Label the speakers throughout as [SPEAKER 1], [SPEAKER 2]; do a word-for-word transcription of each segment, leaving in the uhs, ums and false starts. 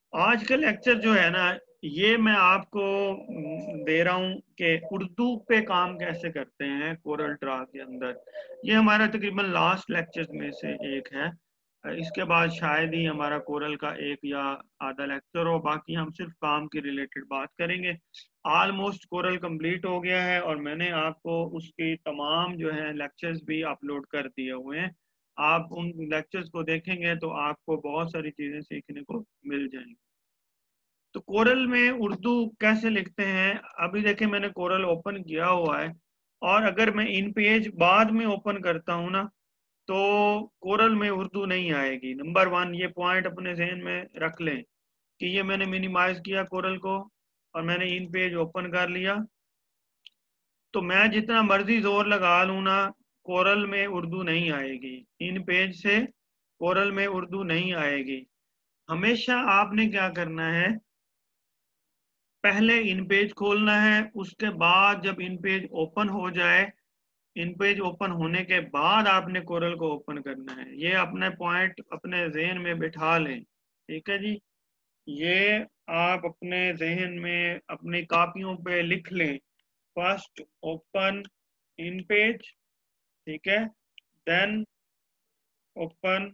[SPEAKER 1] आज का लेक्चर जो है ना, ये मैं आपको हम्म, दे रहा हूँ कि उर्दू पे काम कैसे करते हैं कोरल ड्रा के अंदर। ये हमारा तकरीबन लास्ट लेक्चर में से एक है। इसके बाद शायद ही हमारा कोरल का एक या आधा लेक्चर हो, बाकी हम सिर्फ काम के रिलेटेड बात करेंगे। ऑलमोस्ट कोरल कंप्लीट हो गया है और मैंने आपको उसकी तमाम जो है लेक्चर्स भी अपलोड कर दिए हुए हैं। आप उन लेक्चर्स को देखेंगे तो आपको बहुत सारी चीजें सीखने को मिल जाएंगी। तो कोरल में उर्दू कैसे लिखते हैं, अभी देखिए मैंने कोरल ओपन किया हुआ है और अगर मैं इन पेज बाद में ओपन करता हूं ना, तो कोरल में उर्दू नहीं आएगी। नंबर वन, ये पॉइंट अपने जहन में रख लें कि ये मैंने मिनिमाइज किया कोरल को और मैंने इन पेज ओपन कर लिया, तो मैं जितना मर्जी जोर लगा लूँ ना, कोरल में उर्दू नहीं आएगी। इन पेज से कोरल में उर्दू नहीं आएगी। हमेशा आपने क्या करना है, पहले इन पेज खोलना है, उसके बाद जब इन पेज ओपन हो जाए, इन पेज ओपन होने के बाद आपने कोरल को ओपन करना है। ये अपने पॉइंट अपने जहन में बिठा लें, ठीक है जी। ये आप अपने जहन में अपनी कॉपियों पे लिख लें। फर्स्ट ओपन इन पेज, ठीक है, देन ओपन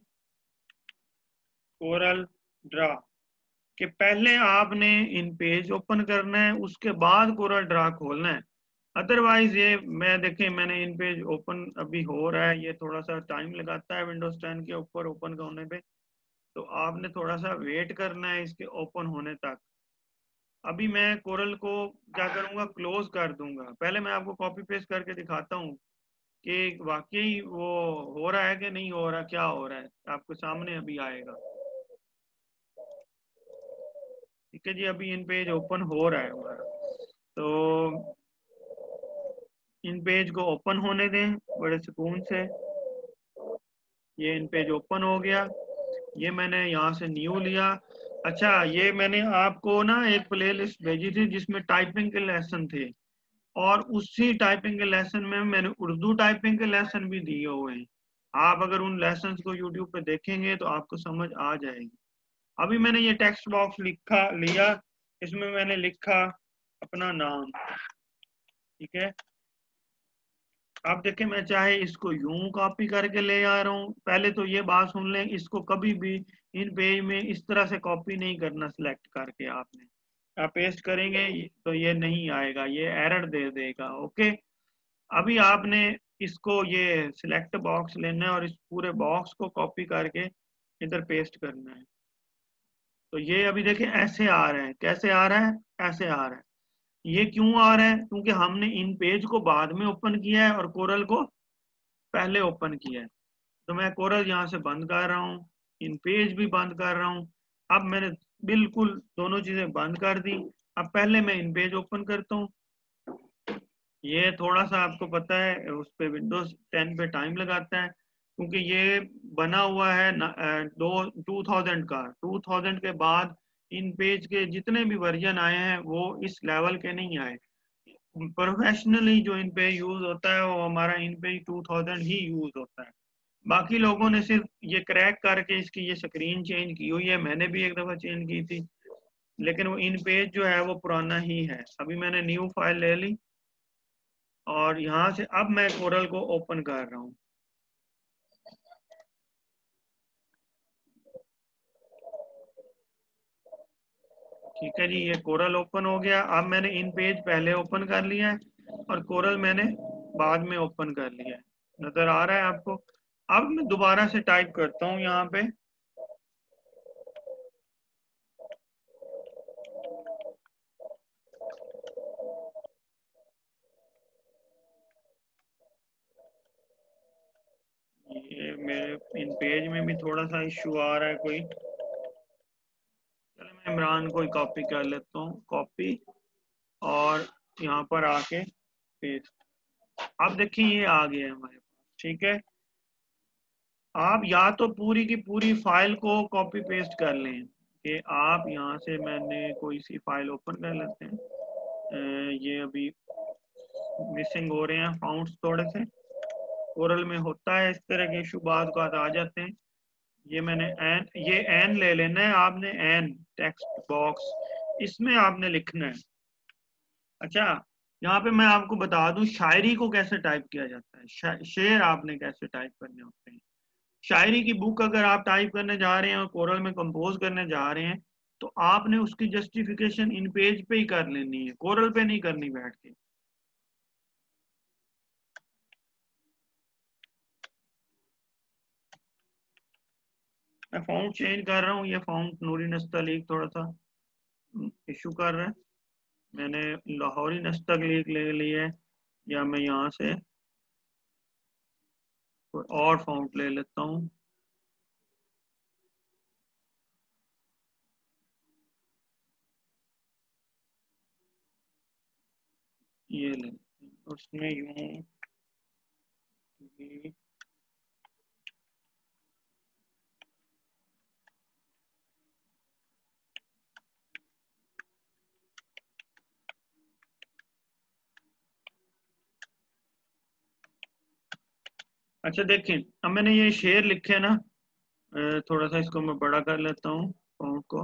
[SPEAKER 1] कोरल ड्रा। कि पहले आपने इन पेज ओपन करना है, उसके बाद कोरल ड्रा खोलना है। अदरवाइज ये मैं देखें मैंने इन पेज ओपन अभी हो रहा है, ये थोड़ा सा टाइम लगाता है विंडोज टेन के ऊपर ओपन होने पे, तो आपने थोड़ा सा वेट करना है इसके ओपन होने तक। अभी मैं कोरल को क्या करूंगा, क्लोज कर दूंगा। पहले मैं आपको कॉपी पेस्ट करके दिखाता हूँ कि वाकई वो हो रहा है कि नहीं हो रहा, क्या हो रहा है, आपके सामने अभी आएगा। ठीक है जी, अभी इन पेज ओपन हो रहा है हमारा, तो इन पेज को ओपन होने दें बड़े सुकून से। ये इन पेज ओपन हो गया। ये मैंने यहाँ से न्यू लिया। अच्छा, ये मैंने आपको ना एक प्ले लिस्ट भेजी थी जिसमें टाइपिंग के लेसन थे, और उसी टाइपिंग के लेसन में मैंने उर्दू टाइपिंग के लेसन भी दिए हुए हैं। आप अगर उन लेसन को यूट्यूब पे देखेंगे तो आपको समझ आ जाएगी। अभी मैंने ये टेक्स्ट बॉक्स लिखा लिया, इसमें मैंने लिखा अपना नाम, ठीक है। आप देखें, मैं चाहे इसको यूं कॉपी करके ले आ रहा हूं। पहले तो ये बात सुन लें, इसको कभी भी इन पेज में इस तरह से कॉपी नहीं करना। सिलेक्ट करके आपने आप पेस्ट करेंगे तो ये नहीं आएगा, ये एरर दे देगा। ओके, अभी आपने इसको ये सिलेक्ट बॉक्स लेना है और इस पूरे बॉक्स को कॉपी करके इधर पेस्ट करना है। तो ये अभी देखें ऐसे आ रहा है। कैसे आ रहा है? ऐसे आ रहा है। ये क्यों आ रहा है? क्योंकि हमने इन पेज को बाद में ओपन किया है और कोरल को पहले ओपन किया है। तो मैं कोरल यहाँ से बंद कर रहा हूँ, इन पेज भी बंद कर रहा हूँ। अब मैंने बिल्कुल दोनों चीजें बंद कर दी। अब पहले मैं इन पेज ओपन करता हूँ। ये थोड़ा सा आपको पता है उस पे विंडोज टेन पे टाइम लगाता है, क्योंकि ये बना हुआ है न, अ, दो टू थाउजेंड का। टू थाउजेंड के बाद इन पेज के जितने भी वर्जन आए हैं वो इस लेवल के नहीं आए। प्रोफेशनली जो इन पे यूज होता है वो हमारा इन पे टू थाउजेंड ही यूज होता है। बाकी लोगों ने सिर्फ ये क्रैक करके इसकी ये स्क्रीन चेंज की हुई है, मैंने भी एक दफा चेंज की थी, लेकिन वो इन पेज जो है वो पुराना ही है। अभी मैंने न्यू फाइल ले ली और यहाँ से अब मैं कोरल को ओपन कर रहा हूँ। ठीक है जी, ये कोरल ओपन हो गया। अब मैंने इन पेज पहले ओपन कर लिया है और कोरल मैंने बाद में ओपन कर लिया है। नजर आ रहा है आपको? अब मैं दोबारा से टाइप करता हूँ यहाँ पे। ये मेरे इन पेज में भी थोड़ा सा इश्यू आ रहा है कोई। चलो मैं इमरान को कॉपी कर लेता हूँ, कॉपी, और यहाँ पर आके पेस्ट। अब देखिए ये आ गया है हमारे पास। ठीक है, आप या तो पूरी की पूरी फाइल को कॉपी पेस्ट कर लें कि आप यहाँ से, मैंने कोई सी फाइल ओपन कर लेते हैं। अ, ये अभी मिसिंग हो रहे हैं फाउंड्स थोड़े से, ओरल में होता है इस तरह के इशू, बाद को आ जाते हैं। ये मैंने एन, ये एन ले लेना है आपने, एन टेक्स्ट बॉक्स, इसमें आपने लिखना है। अच्छा, यहाँ पे मैं आपको बता दूं शायरी को कैसे टाइप किया जाता है, शा, शेर आपने कैसे टाइप करने होते हैं। शायरी की बुक अगर आप टाइप करने जा रहे हैं और कोरल में कंपोज करने जा रहे हैं, तो आपने उसकी जस्टिफिकेशन इन पेज पे ही कर लेनी है, कोरल पे नहीं करनी बैठ के। मैं फाउंट चेंज कर रहा हूँ, ये फाउंट नूरी नस्तलीक थोड़ा सा इशू कर रहा है। मैंने लाहौरी नस्तलीक ले लिया है, या मैं यहाँ से कोई और फाउंट ले लेता हूँ। ये ले, उसमें यूं भी। अच्छा देखें, अब मैंने ये शेर लिखे ना, अ, थोड़ा सा इसको मैं बड़ा कर लेता हूँ फाउंट को।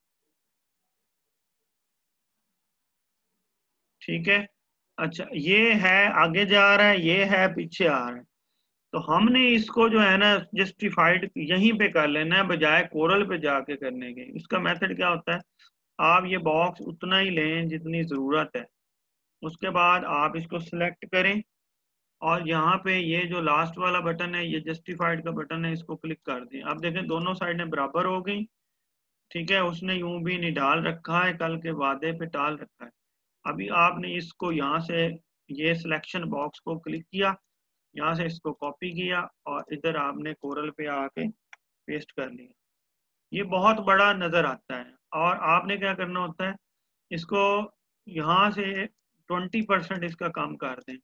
[SPEAKER 1] ठीक है। अच्छा, ये है आगे जा रहा है, ये है पीछे आ रहा है, तो हमने इसको जो है ना जस्टिफाइड यहीं पे कर लेना है, बजाय कोरल पे जाके करने के। इसका मेथड क्या होता है, आप ये बॉक्स उतना ही लें जितनी जरूरत है, उसके बाद आप इसको सिलेक्ट करें, और यहाँ पे ये जो लास्ट वाला बटन है, ये जस्टिफाइड का बटन है, इसको क्लिक कर दें। आप देखें दोनों साइडें बराबर हो गई। ठीक है, उसने यूं भी नहीं डाल रखा है, कल के वादे पे टाल रखा है। अभी आपने इसको यहाँ से ये सिलेक्शन बॉक्स को क्लिक किया, यहाँ से इसको कॉपी किया, और इधर आपने कोरल पे आके पेस्ट कर लिया। ये बहुत बड़ा नजर आता है, और आपने क्या करना होता है, इसको यहाँ से ट्वेंटी परसेंट इसका कम कर दें,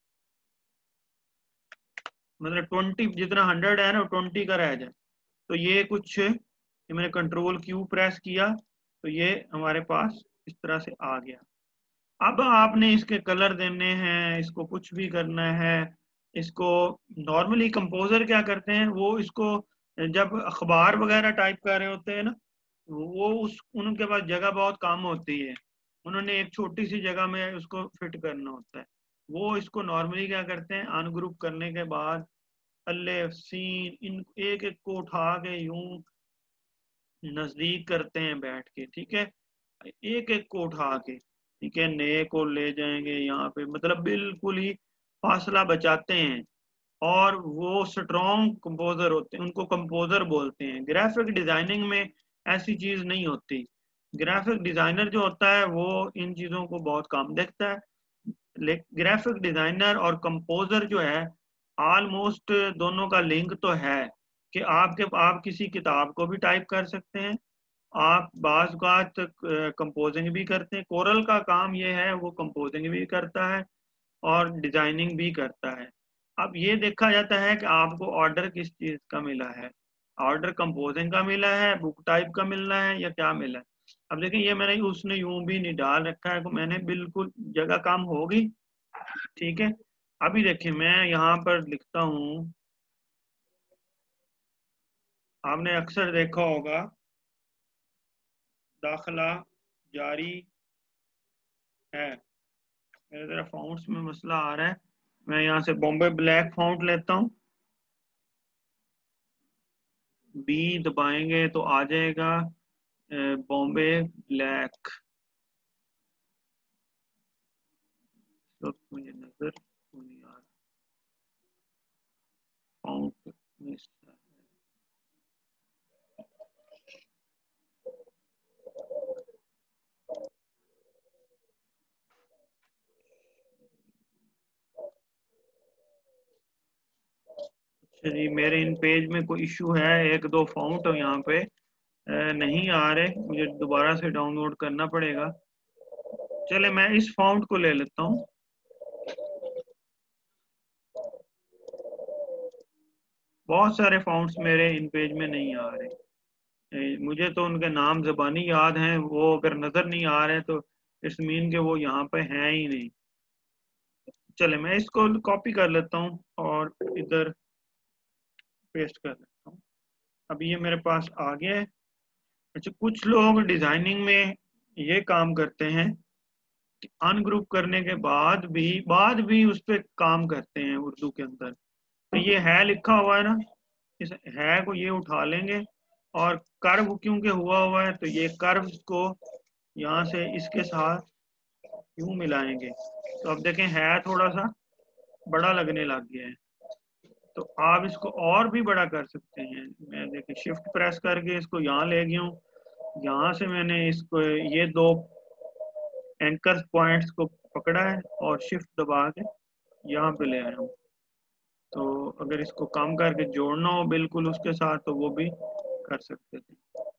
[SPEAKER 1] मतलब ट्वेंटी, जितना हंड्रेड है ना ट्वेंटी का रह जाए। तो ये कुछ, ये मैंने कंट्रोल क्यू प्रेस किया, तो ये हमारे पास इस तरह से आ गया। अब आपने इसके कलर देने हैं, इसको कुछ भी करना है। इसको नॉर्मली कंपोजर क्या करते हैं, वो इसको जब अखबार वगैरह टाइप कर रहे होते हैं ना, वो उस उनके पास जगह बहुत कम होती है, उन्होंने एक छोटी सी जगह में उसको फिट करना होता है। वो इसको नॉर्मली क्या करते हैं, अनग्रुप करने के बाद अल्ले सीन इन एक एक को उठा के यूं नजदीक करते हैं बैठ के। ठीक है, एक एक को उठा के, ठीक है, नए को ले जाएंगे यहाँ पे, मतलब बिल्कुल ही फासला बचाते हैं। और वो स्ट्रॉन्ग कंपोजर होते हैं, उनको कंपोजर बोलते हैं। ग्राफिक डिजाइनिंग में ऐसी चीज नहीं होती। ग्राफिक डिजाइनर जो होता है वो इन चीजों को बहुत कम देखता है। ग्राफिक डिजाइनर और कंपोजर जो है, ऑलमोस्ट दोनों का लिंक तो है, कि आपके आप किसी किताब को भी टाइप कर सकते हैं, आप बाज बात कंपोजिंग भी करते हैं। कोरल का काम ये है, वो कंपोजिंग भी करता है और डिजाइनिंग भी करता है। अब ये देखा जाता है कि आपको ऑर्डर किस चीज का मिला है, ऑर्डर कंपोजिंग का मिला है, बुक टाइप का मिलना है, या क्या मिला है। अब देखिए, ये मैंने उसने यूं भी नहीं डाल रखा है, तो मैंने बिल्कुल जगह कम होगी। ठीक है, अभी देखिए मैं यहाँ पर लिखता हूँ, आपने अक्सर देखा होगा दाखला जारी है। मेरे तरह फाउंट्स में मसला आ रहा है, मैं यहाँ से बॉम्बे ब्लैक फाउंट लेता हूँ, बी दबाएंगे तो आ जाएगा बॉम्बे ब्लैक। तो मुझे नजर नहीं आ रहा फाउंट में। अच्छा जी, मेरे इन पेज में कोई इशू है, एक दो फाउंट यहाँ पे अ, नहीं आ रहे, मुझे दोबारा से डाउनलोड करना पड़ेगा। चले मैं इस फाउंट को ले लेता हूँ। बहुत सारे फाउंट्स मेरे इन पेज में नहीं आ रहे, ए, मुझे तो उनके नाम ज़बानी याद हैं, वो अगर नज़र नहीं आ रहे तो इट्स मीन के वो यहाँ पे हैं ही नहीं। चले मैं इसको कॉपी कर लेता हूँ और इधर पेस्ट कर लेता हूँ। अभी ये मेरे पास आ गया है। अच्छा, कुछ लोग डिजाइनिंग में ये काम करते हैं कि अनग्रुप करने के बाद भी बाद भी उस पर काम करते हैं उर्दू के अंदर। तो ये है लिखा हुआ है ना, इस है को ये उठा लेंगे, और कर्व क्योंकि हुआ हुआ है तो ये कर्व को यहाँ से इसके साथ यूं मिलाएंगे। तो अब देखें है थोड़ा सा बड़ा लगने लग गया है। तो आप इसको और भी बड़ा कर सकते हैं। मैं देखिए शिफ्ट प्रेस करके इसको यहाँ ले गया हूँ, यहाँ से मैंने इसको ये दो एंकर पॉइंट्स को पकड़ा है और शिफ्ट दबा के यहाँ पे ले आया हूँ। तो अगर इसको कम करके जोड़ना हो बिल्कुल उसके साथ तो वो भी कर सकते थे।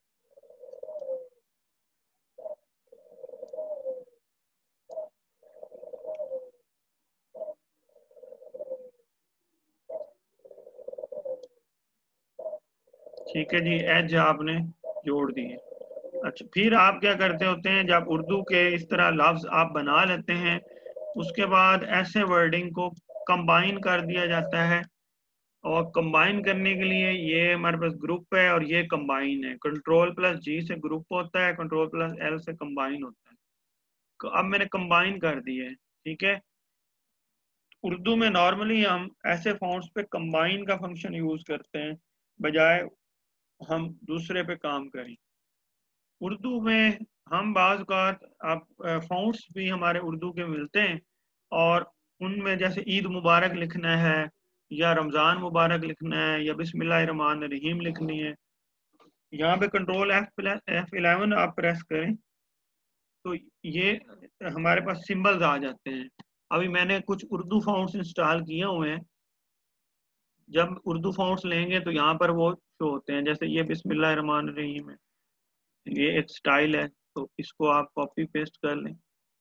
[SPEAKER 1] ठीक है जी, एज आपने जोड़ दिए। अच्छा, फिर आप क्या करते होते हैं, जब उर्दू के इस तरह लफ्ज आप बना लेते हैं उसके बाद ऐसे वर्डिंग को कंबाइन कर दिया जाता है। और कंबाइन करने के लिए ये हमारे पास ग्रुप है और ये कंबाइन है। कंट्रोल प्लस जी से ग्रुप होता है, कंट्रोल प्लस एल से कंबाइन होता है। तो अब मैंने कंबाइन कर दिए, ठीक है। उर्दू में नॉर्मली हम ऐसे फॉन्ट्स पे कंबाइन का फंक्शन यूज करते हैं बजाय हम दूसरे पे काम करें। उर्दू में हम बाज़ औक़ात आप फॉन्ट्स भी हमारे उर्दू के मिलते हैं और उनमें जैसे ईद मुबारक लिखना है या रमज़ान मुबारक लिखना है या बिस्मिल्लाहिर रहमानिर रहीम लिखनी है, यहाँ पे control F plus F eleven आप प्रेस करें तो ये हमारे पास सिंबल्स आ जाते हैं। अभी मैंने कुछ उर्दू फॉन्ट्स इंस्टॉल किए हुए हैं। जब उर्दू फॉन्ट्स लेंगे तो यहाँ पर वो शो होते हैं, जैसे ये बिस्मिल्लाहिर रहमानिर रहीम है, ये एक स्टाइल है। तो इसको आप कॉपी पेस्ट कर लें,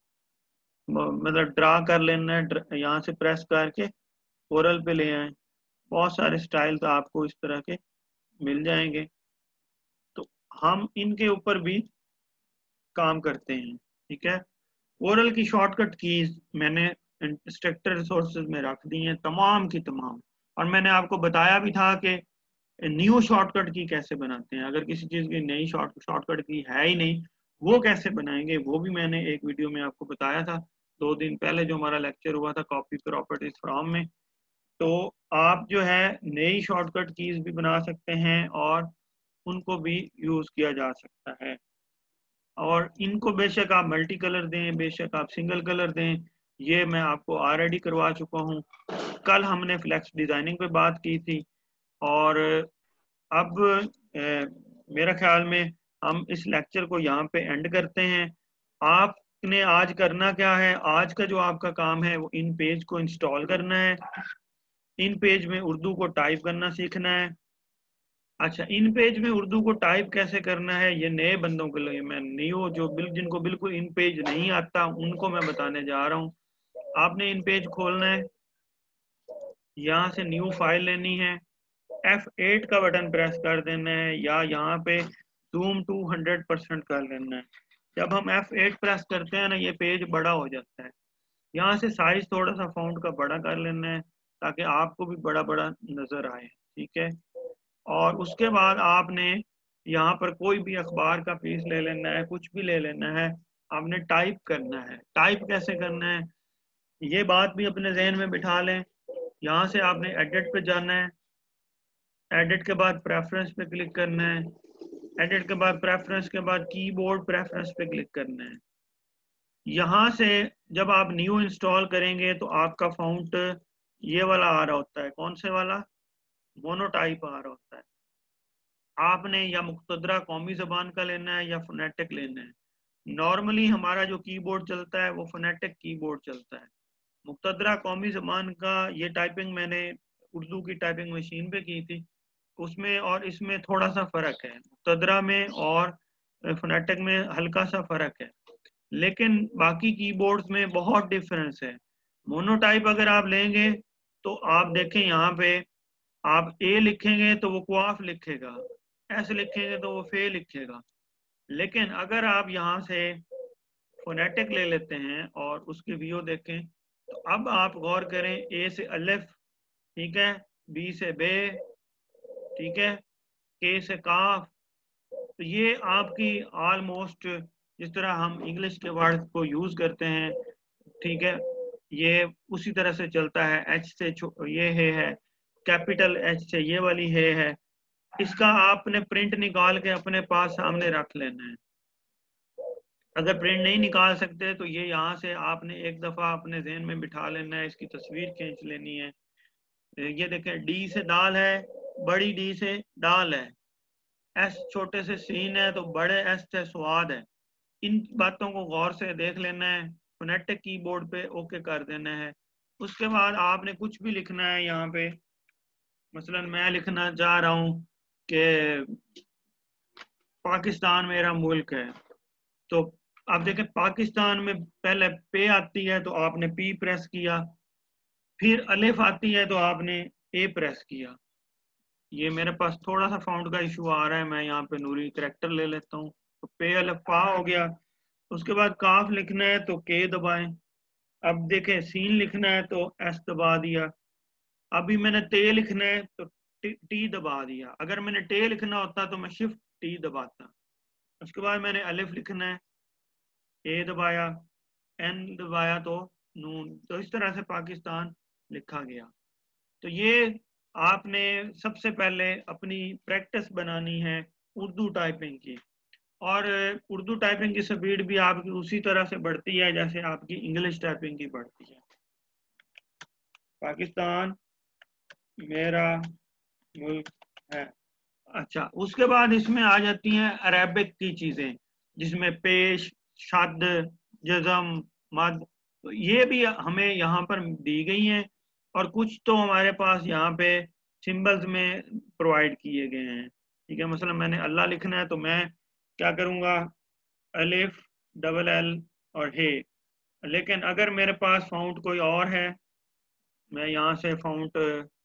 [SPEAKER 1] मतलब ड्रा कर लेना है, यहाँ से प्रेस करके ओरल पे ले आए। बहुत सारे स्टाइल तो आपको इस तरह के मिल जाएंगे। तो हम इनके ऊपर भी काम करते हैं, ठीक है। ओरल की शॉर्टकट कीज मैंने इंस्ट्रक्टर रिसोर्सेज में रख दी हैं तमाम की तमाम। और मैंने आपको बताया भी था कि न्यू शॉर्टकट की कैसे बनाते हैं। अगर किसी चीज़ की नई शॉर्ट शॉर्टकट की है ही नहीं, वो कैसे बनाएंगे, वो भी मैंने एक वीडियो में आपको बताया था दो दिन पहले जो हमारा लेक्चर हुआ था कॉपी प्रॉपर्टीज फ्रॉम में। तो आप जो है नई शॉर्टकट कीज भी बना सकते हैं और उनको भी यूज़ किया जा सकता है। और इनको बेशक आप मल्टी कलर दें, बेशक आप सिंगल कलर दें, ये मैं आपको ऑलरेडी करवा चुका हूँ। कल हमने फ्लेक्स डिज़ाइनिंग पे बात की थी और अब ए, मेरा ख्याल में हम इस लेक्चर को यहाँ पे एंड करते हैं। आपने आज करना क्या है, आज का जो आपका काम है वो इन पेज को इंस्टॉल करना है। इन पेज में उर्दू को टाइप करना सीखना है। अच्छा, इन पेज में उर्दू को टाइप कैसे करना है ये नए बंदों के लिए, मैं न्यू जो बिल जिनको बिल्कुल इन पेज नहीं आता उनको मैं बताने जा रहा हूँ। आपने इन पेज खोलना है, यहाँ से न्यू फाइल लेनी है, एफ एट का बटन प्रेस कर देना है या यहाँ पे जूम टू हंड्रेड परसेंट कर लेना है। जब हम एफ एट प्रेस करते हैं ना ये पेज बड़ा हो जाता है। यहाँ से साइज थोड़ा सा फॉन्ट का बड़ा कर लेना है ताकि आपको भी बड़ा बड़ा नजर आए, ठीक है। और उसके बाद आपने यहाँ पर कोई भी अखबार का पीस ले लेना है, कुछ भी ले लेना है, आपने टाइप करना है। टाइप कैसे करना है ये बात भी अपने जहन में बिठा लें। यहाँ से आपने एडिट पे जाना है, एडिट के बाद प्रेफरेंस पे क्लिक करना है, एडिट के बाद प्रेफरेंस के बाद कीबोर्ड प्रेफरेंस पे क्लिक करना है। यहाँ से जब आप न्यू इंस्टॉल करेंगे तो आपका फाउंट ये वाला आ रहा होता है, कौन से वाला, मोनोटाइप आ रहा होता है। आपने या मुक्तदरा कौमी जबान का लेना है या फोनेटिक लेना है। नॉर्मली हमारा जो कीबोर्ड चलता है वो फोनेटिक कीबोर्ड चलता है। मुक्तदरा कौमी जबान का ये टाइपिंग मैंने उर्दू की टाइपिंग मशीन पे की थी, उसमें और इसमें थोड़ा सा फर्क है, मुक्तदरा में और फोनेटिक में हल्का सा फर्क है, लेकिन बाकी कीबोर्ड्स में बहुत डिफरेंस है। मोनोटाइप अगर आप लेंगे तो आप देखें यहाँ पे आप ए लिखेंगे तो वो क्वाफ लिखेगा, एस लिखेंगे तो वो फे लिखेगा। लेकिन अगर आप यहाँ से फोनेटिक ले लेते हैं और उसके वीओ देखें तो अब आप गौर करें, ए से अलिफ, ठीक है, बी से बे, ठीक है, के से काफ। तो ये आपकी ऑलमोस्ट जिस तरह हम इंग्लिश के वर्ड को यूज करते हैं, ठीक है, ये उसी तरह से चलता है। एच से ये है, है कैपिटल एच से ये वाली है है इसका आपने प्रिंट निकाल के अपने पास सामने रख लेना है। अगर प्रिंट नहीं निकाल सकते तो ये यहाँ से आपने एक दफा अपने जहन में बिठा लेना है, इसकी तस्वीर खींच लेनी है। ये देखें, डी से दाल है, बड़ी डी से दाल है, एस छोटे से सीन है तो बड़े एस से स्वाद है। इन बातों को गौर से देख लेना है, फोनेटिक कीबोर्ड पे ओके कर देना है। उसके बाद आपने कुछ भी लिखना है यहाँ पे, मसलन मैं लिखना चाह रहा हूँ कि पाकिस्तान मेरा मुल्क है, तो आप देखें पाकिस्तान में पहले पे आती है तो आपने पी प्रेस किया, फिर अलिफ आती है तो आपने ए प्रेस किया। ये मेरे पास थोड़ा सा फाउंड का इशू आ रहा है, मैं यहाँ पे नूरी करेक्टर ले लेता हूँ। तो पे अलिफ पा हो गया। उसके बाद काफ लिखना है तो के दबाएं। अब देखें सीन लिखना है तो एस दबा दिया। अभी मैंने ते लिखना है तो टी, टी दबा दिया। अगर मैंने टे लिखना होता तो मैं शिफ्ट टी दबाता। उसके बाद मैंने अलिफ लिखना है, ए दबाया, एन दबाया तो नून। तो इस तरह से पाकिस्तान लिखा गया। तो ये आपने सबसे पहले अपनी प्रैक्टिस बनानी है उर्दू टाइपिंग की, और उर्दू टाइपिंग की स्पीड भी आपकी उसी तरह से बढ़ती है जैसे आपकी इंग्लिश टाइपिंग की बढ़ती है। पाकिस्तान मेरा मुल्क है। अच्छा, उसके बाद इसमें आ जाती हैं अरेबिक की चीजें, जिसमें पेश, शद, जज़म, मद, तो ये भी हमें यहाँ पर दी गई हैं, और कुछ तो हमारे पास यहाँ पे सिंबल्स में प्रोवाइड किए गए हैं। ठीक है, मसलन मैंने अल्लाह लिखना है तो मैं क्या करूँगा, अलिफ, डबल एल और हे। लेकिन अगर मेरे पास फाउंट कोई और है, मैं यहाँ से फाउंट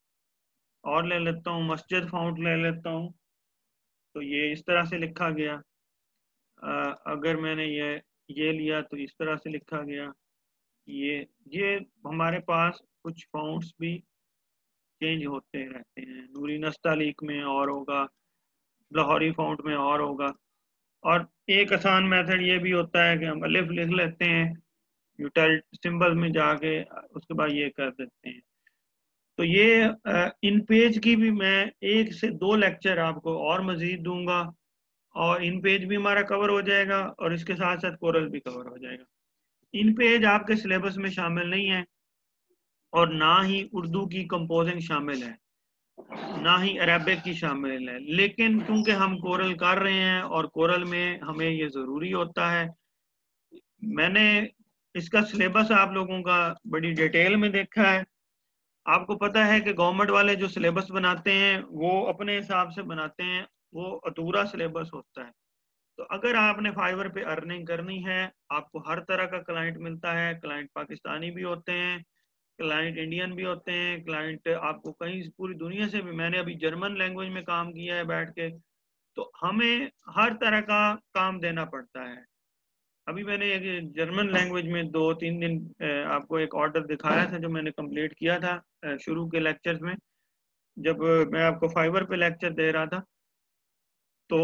[SPEAKER 1] और ले लेता हूँ, मस्जिद फाउंट ले लेता हूँ, तो ये इस तरह से लिखा गया। आ, अगर मैंने ये ये लिया तो इस तरह से लिखा गया। ये ये हमारे पास कुछ फाउंट्स भी चेंज होते रहते हैं। नूरी नस्तालीक में और होगा, लाहौरी फाउंट में और होगा। और एक आसान मेथड ये भी होता है कि हम अलिफ लिख लेते हैं यूटिल सिंबल में जाके, उसके बाद ये कर देते हैं। तो ये इन पेज की भी मैं एक से दो लेक्चर आपको और मजीद दूंगा, और इन पेज भी हमारा कवर हो जाएगा और इसके साथ साथ कोरल भी कवर हो जाएगा। इन पेज आपके सिलेबस में शामिल नहीं है, और ना ही उर्दू की कंपोजिंग शामिल है, ना ही अरेबिक की शामिल है। लेकिन क्योंकि हम कोरल कर रहे हैं और कोरल में हमें ये ज़रूरी होता है, मैंने इसका सिलेबस आप लोगों का बड़ी डिटेल में देखा है। आपको पता है कि गवर्नमेंट वाले जो सिलेबस बनाते हैं वो अपने हिसाब से बनाते हैं, वो अधूरा सिलेबस होता है। तो अगर आपने फाइवर पे अर्निंग करनी है, आपको हर तरह का क्लाइंट मिलता है। क्लाइंट पाकिस्तानी भी होते हैं, क्लाइंट इंडियन भी होते हैं, क्लाइंट आपको कहीं पूरी दुनिया से भी। मैंने अभी जर्मन लैंग्वेज में काम किया है बैठ के, तो हमें हर तरह का काम देना पड़ता है। अभी मैंने एक जर्मन लैंग्वेज में दो तीन दिन आपको एक ऑर्डर दिखाया था जो मैंने कंप्लीट किया था शुरू के लेक्चर्स में, जब मैं आपको फाइवर पे लेक्चर दे रहा था। तो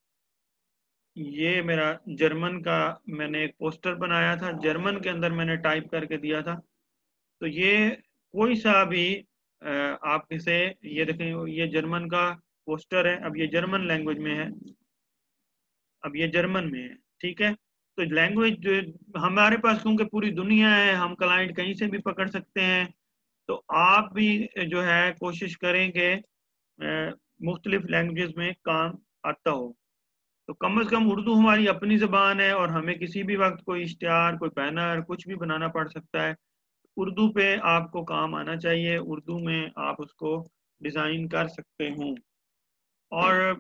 [SPEAKER 1] ये मेरा जर्मन का मैंने एक पोस्टर बनाया था, जर्मन के अंदर मैंने टाइप करके दिया था। तो ये कोई सा भी आप इसे, ये देखें, ये जर्मन का पोस्टर है। अब ये जर्मन लैंग्वेज में है, अब ये जर्मन में है, ठीक है। तो लैंग्वेज जो हमारे पास, क्योंकि पूरी दुनिया है, हम क्लाइंट कहीं से भी पकड़ सकते हैं। तो आप भी जो है कोशिश करेंगे मुख्तलिफ लैंग्वेजेस में काम आता हो। तो कम से कम उर्दू हमारी अपनी ज़बान है, और हमें किसी भी वक्त कोई इश्तिहार, कोई बैनर, कुछ भी बनाना पड़ सकता है। उर्दू पे आपको काम आना चाहिए, उर्दू में आप उसको डिज़ाइन कर सकते हो। और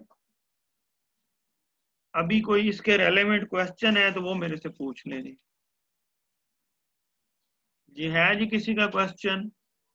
[SPEAKER 1] अभी कोई इसके रेलेवेंट क्वेश्चन है तो वो मेरे से पूछ लें जी। जी है जी किसी का क्वेश्चन?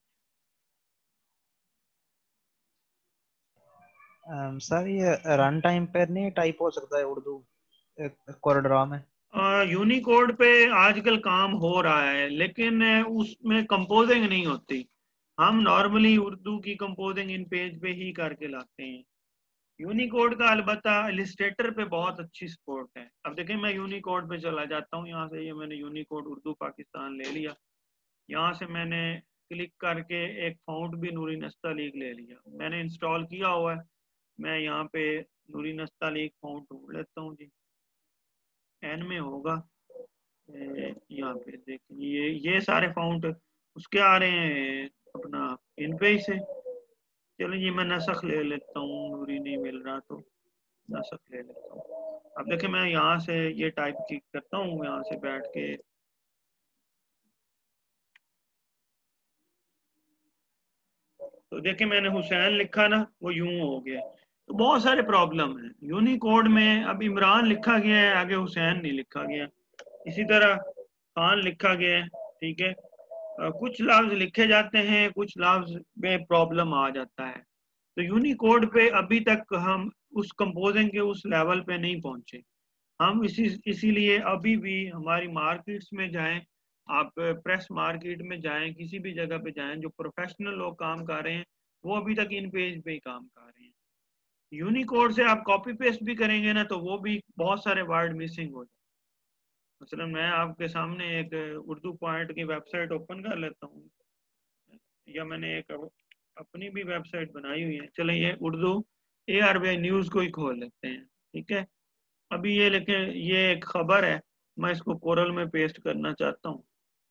[SPEAKER 2] सर ये रन टाइम पर नहीं टाइप हो सकता है उर्दू कोरड्रा में?
[SPEAKER 1] यूनिकोड पे आजकल काम हो रहा है, लेकिन उसमें कंपोजिंग नहीं होती। हम नॉर्मली उर्दू की कंपोजिंग इन पेज पे ही करके लाते हैं। यूनिकोड का अलबत्ता इलिस्ट्रेटर पे बहुत अच्छी सपोर्ट है। अब देखें मैं यूनिकोड पे चला जाता हूँ, यहाँ से ये मैंने यूनिकोड उर्दू पाकिस्तान ले लिया, यहाँ से मैंने क्लिक करके एक फाउंट भी नूरी नस्तालीक ले लिया, मैंने इंस्टॉल किया हुआ है। मैं यहाँ पे नूरी नस्तालीक फाउंट ढूंढ लेता हूँ जी, एन में होगा, यहाँ पे देखें ये ये सारे फाउंट उसके आ रहे हैं अपना इन पे से। चलो ये मैं नसख ले लेता हूँ, नूरी नहीं मिल रहा तो नसख ले लेता हूँ। अब देखिए मैं यहाँ से ये टाइप की करता हूँ, यहाँ से बैठ के तो देखिए मैंने हुसैन लिखा ना, वो यूं हो गया। तो बहुत सारे प्रॉब्लम है यूनिकोड में। अब इमरान लिखा गया है, आगे हुसैन नहीं लिखा गया। इसी तरह खान लिखा गया है, ठीक है। अ, कुछ लफ्ज लिखे जाते हैं, कुछ लफ्ज में प्रॉब्लम आ जाता है। तो यूनिकोड पे अभी तक हम उस कंपोजिंग के उस लेवल पे नहीं पहुंचे। हम इसी इसीलिए अभी भी हमारी मार्केट्स में जाएं, आप प्रेस मार्केट में जाएं, किसी भी जगह पे जाएं, जो प्रोफेशनल लोग काम कर रहे हैं वो अभी तक इन पेज पे ही काम कर रहे हैं। यूनिकोड से आप कॉपी पेस्ट भी करेंगे ना तो वो भी बहुत सारे वर्ड मिसिंग हो जाए। मसलन मैं आपके सामने एक उर्दू पॉइंट की वेबसाइट ओपन कर लेता हूँ, या मैंने एक अपनी भी वेबसाइट बनाई हुई है। चले ये Urdu A R B I news को ही खोल लेते हैं, ठीक है। अभी ये लेके ये एक खबर है, मैं इसको कोरल में पेस्ट करना चाहता हूँ,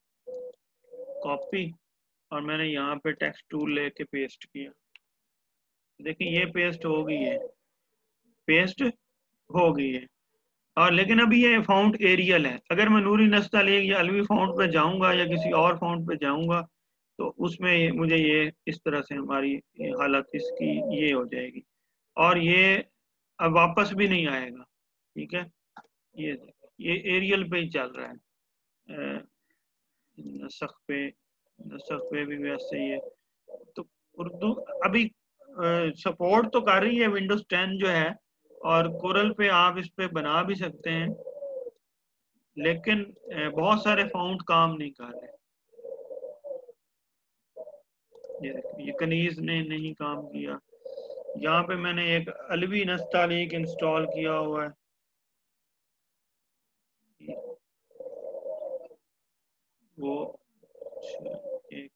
[SPEAKER 1] कॉपी, और मैंने यहाँ पे टेक्स्ट टूल लेके पेस्ट किया। देखिए ये पेस्ट हो गई है, पेस्ट हो गई है। और लेकिन अभी ये फाउंट एरियल है। अगर मैं नूरी नस्तालीक या अलवी फाउंट पे जाऊंगा या किसी और फाउंट पे जाऊंगा तो उसमें ये, मुझे ये इस तरह से हमारी हालत इसकी ये हो जाएगी, और ये अब वापस भी नहीं आएगा, ठीक है। ये ये एरियल पे ही चल रहा है, नसख पे नसख पे भी वैसे ही है। तो उर्दू अभी सपोर्ट तो कर रही है विंडोज टेन जो है, और कोरल पे आप इस पे बना भी सकते हैं, लेकिन बहुत सारे फाउंट काम नहीं कर रहे। ये ये कनीज ने नहीं काम किया। यहाँ पे मैंने एक अलवी नस्तालीक इंस्टॉल किया हुआ है, वो एक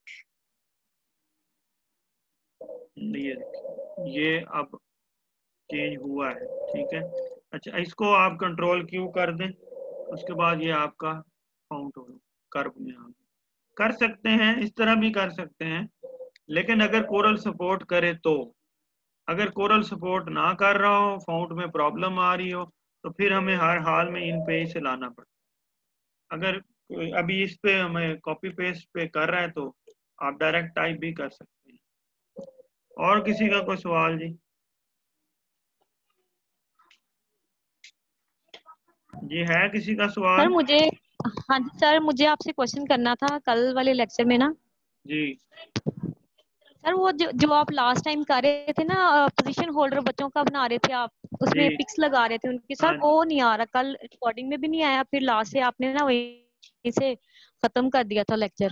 [SPEAKER 1] ये ये अब चेंज हुआ है, ठीक है। अच्छा इसको आप कंट्रोल क्यू कर दें, उसके बाद ये आपका फाउंट हो कर्व में आ कर सकते हैं, इस तरह भी कर सकते हैं। लेकिन अगर कोरल सपोर्ट करे तो, अगर कोरल सपोर्ट ना कर रहा हो, फाउंट में प्रॉब्लम आ रही हो, तो फिर हमें हर हाल में इन पेज से लाना पड़ता। अगर अभी इस पे हमें कॉपी पेस्ट पे कर रहा है तो आप डायरेक्ट टाइप भी कर सकते हैं। और किसी का कोई सवाल जी? जी है किसी का
[SPEAKER 3] सर
[SPEAKER 1] सवाल?
[SPEAKER 3] मुझे, हाँ जी सर, मुझे आपसे क्वेश्चन करना था कल वाले लेक्चर में ना।
[SPEAKER 1] जी
[SPEAKER 3] सर वो जो, जो आप लास्ट टाइम कर रहे थे ना, पोजीशन होल्डर बच्चों का बना रहे थे आप,
[SPEAKER 1] जी
[SPEAKER 3] उसमें पिक्स लगा रहे थे उनके,
[SPEAKER 1] हाँ
[SPEAKER 3] सर
[SPEAKER 1] जी।
[SPEAKER 3] वो नहीं आ रहा, कल रिकॉर्डिंग में भी नहीं आया, फिर लास्ट से आपने ना वहीं से खत्म कर दिया था लेक्चर।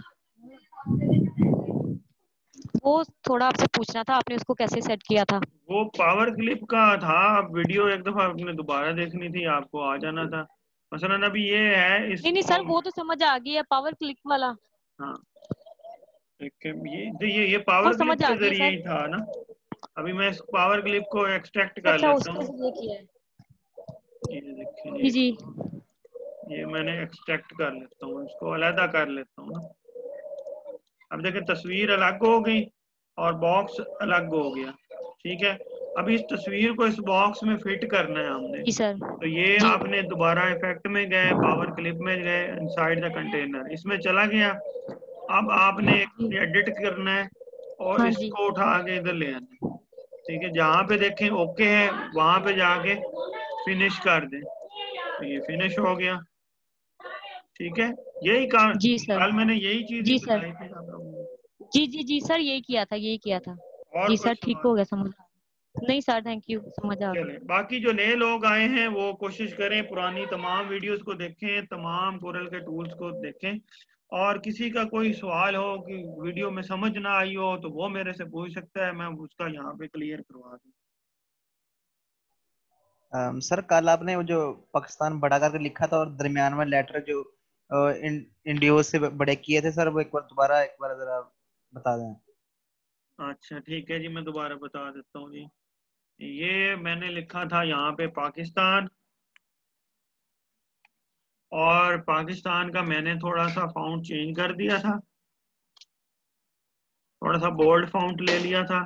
[SPEAKER 3] वो थोड़ा आपसे पूछना था, आपने उसको कैसे सेट किया था?
[SPEAKER 1] वो पावर क्लिप का था, आप वीडियो एक दफा आपने दोबारा देखनी थी, आपको आ जाना था। मसलन अभी ये है
[SPEAKER 3] नहीं नहीं
[SPEAKER 1] इसको,
[SPEAKER 3] सर, वो तो समझ आ गई है, पावर क्लिक वाला
[SPEAKER 1] हाँ एक ये तो ये ये
[SPEAKER 3] वो
[SPEAKER 1] पावर क्लिप
[SPEAKER 3] समझ आ
[SPEAKER 1] के
[SPEAKER 3] गई है
[SPEAKER 1] जरिए
[SPEAKER 3] सर।
[SPEAKER 1] ही था ना। अभी मैं इस पावर क्लिप को एक्सट्रैक्ट
[SPEAKER 3] अच्छा
[SPEAKER 1] कर
[SPEAKER 3] अच्छा,
[SPEAKER 1] लेता
[SPEAKER 3] उसके
[SPEAKER 1] हूँ।
[SPEAKER 3] लिए किया है।
[SPEAKER 1] ये देखिए
[SPEAKER 3] जी
[SPEAKER 1] ये
[SPEAKER 3] जी
[SPEAKER 1] ये मैंने एक्सट्रैक्ट कर लेता हूँ, इसको अलहदा कर लेता हूँ ना। अब देखिए तस्वीर अलग हो गई और बॉक्स अलग हो गया, ठीक है। अभी इस तस्वीर को इस बॉक्स में फिट करना है हमने।
[SPEAKER 3] जी सर।
[SPEAKER 1] तो ये
[SPEAKER 3] जी
[SPEAKER 1] आपने दोबारा इफेक्ट में गए, पावर क्लिप में गए, इनसाइड द कंटेनर इसमें चला गया। अब आपने एडिट करना है और
[SPEAKER 3] हाँ जी।
[SPEAKER 1] इसको उठा के इधर ले आना है, ठीक है। जहाँ पे देखें ओके है वहां पे जाके फिनिश कर दें, तो ये फिनिश हो गया, ठीक है। यही काम
[SPEAKER 3] जी सर।
[SPEAKER 1] कल मैंने यही चीज ही
[SPEAKER 3] जी सर।
[SPEAKER 1] बताई थी आप लोगों को।
[SPEAKER 3] जी जी जी सर, यही किया था, यही किया था।
[SPEAKER 1] और
[SPEAKER 3] जी
[SPEAKER 1] कोई
[SPEAKER 3] सर, ठीक
[SPEAKER 1] सवाल?
[SPEAKER 3] हो गया, समझ। नहीं सर, थैंक यू, समझ आ गया।
[SPEAKER 1] चले बाकी जो नए लोग आए हैं वो कोशिश करें पुरानी तमाम वीडियोस को देखें, तमाम कोरल के टूल्स को देखें। और किसी का कोई सवाल हो कि वीडियो में समझ ना आई हो तो वो मेरे से पूछ सकता है, मैं उसका यहाँ पे क्लियर करवा दूँ।
[SPEAKER 2] अम, सर कल आपने वो जो पाकिस्तान बड़ा करके लिखा था और दरमियान में लेटर जो अ, इन, इंडियो से बड़े किए थे सर, वो एक बार दोबारा एक बार जरा बता दें।
[SPEAKER 1] अच्छा ठीक है जी, मैं दोबारा बता देता हूँ जी। ये मैंने लिखा था यहाँ पे पाकिस्तान, और पाकिस्तान का मैंने थोड़ा सा फाउंट चेंज कर दिया था, थोड़ा सा बोल्ड फाउंट ले लिया था।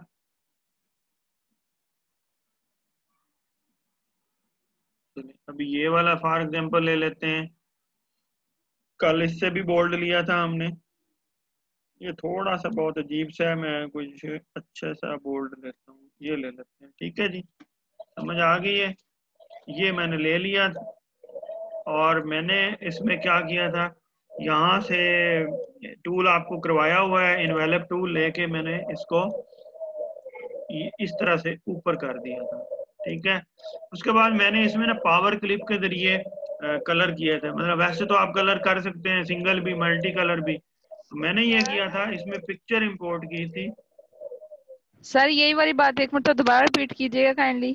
[SPEAKER 1] अभी ये वाला फॉर एग्जांपल ले लेते हैं, कल इससे भी बोल्ड लिया था हमने। ये थोड़ा सा बहुत अजीब सा है, मैं कुछ अच्छा सा बोल्ड लेता हूँ, ये ले लेते हैं। ठीक है जी, समझ आ गई है। ये मैंने ले लिया था, और मैंने इसमें क्या किया था, यहाँ से टूल आपको करवाया हुआ है, इनवेलप टूल लेके मैंने इसको इस तरह से ऊपर कर दिया था। ठीक है, उसके बाद मैंने इसमें ना पावर क्लिप के जरिए कलर किए थे। मतलब वैसे तो आप कलर कर सकते हैं सिंगल भी मल्टी कलर भी, तो मैंने ये किया था, इसमें पिक्चर इंपोर्ट की थी।
[SPEAKER 4] सर यही वाली बात एक मिनट तो दोबारा रिपीट कीजिएगा काइंडली।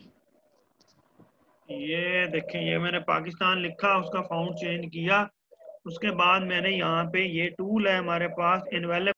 [SPEAKER 1] ये देखें, ये मैंने पाकिस्तान लिखा, उसका फाउंट चेंज किया, उसके बाद मैंने यहाँ पे ये टूल है हमारे पास, इनवेलप